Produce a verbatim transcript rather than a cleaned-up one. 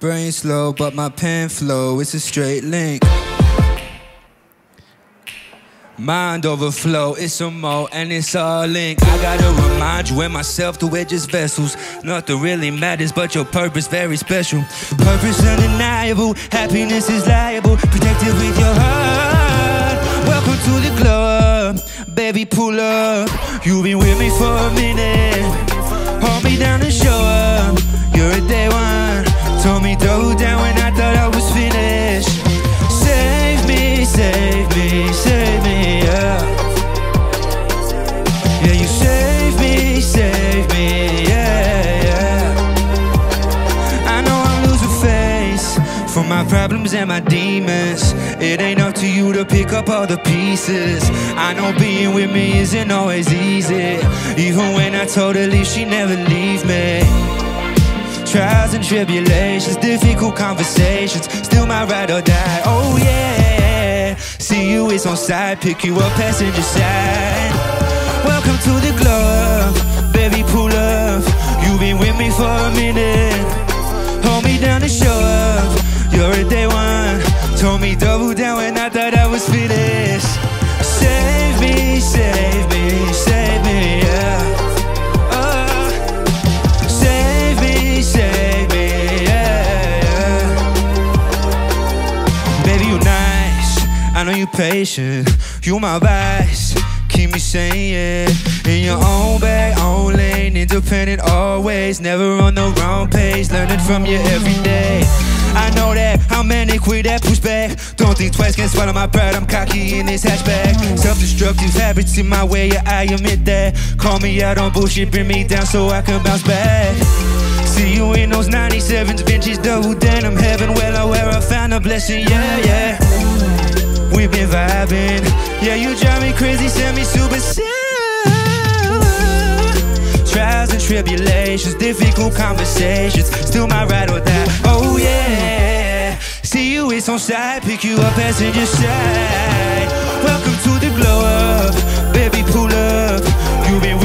brain slow, but my pen flow, it's a straight link. Mind overflow, it's a mo and it's all linked. I gotta remind you and myself that we're just vessels. Nothing really matters but your purpose, very special. Purpose undeniable, happiness is liable. Protected with your heart. Welcome to the club, baby pull up. You've been with me for a minute. Hold me down and show up. You're a day one. Told me double down when I thought I was finished. Save me, save me, save me, yeah. Yeah, you save me, save me, yeah, yeah. I know I'm losing face for my problems and my demons. It ain't up to you to pick up all the pieces. I know being with me isn't always easy. Even when I told her leave, she never leave me. Trials and tribulations, difficult conversations, still my ride or die, oh yeah. See you, it's on side, pick you up passenger side. Welcome to the club, baby pull up. You've been with me for a minute. Hold me down and show up. You're a day one. Told me double down when I thought I was finished. Save me, save me, save me, yeah. Save me, yeah, yeah. Baby, you nice, I know you patient. You my vice, keep me sane, yeah. In your own bag, own lane, independent always. Never on the wrong page, learning from you every day. I know that I'm manic with that pushback. Don't think twice, can't swallow my pride. I'm cocky in this hatchback. Self-destructive habits in my way, yeah, I admit that. Call me out on bullshit, bring me down so I can bounce back. See you in those ninety-sevens, vintage double denim. Heaven well, I where I found a blessing, yeah, yeah. We've been vibing, yeah, you drive me crazy, send me suicide. Trials and tribulations, difficult conversations, still my ride or die, oh yeah. See you, it's on side, pick you up passenger side. Welcome to the glow up, baby pull up. You've been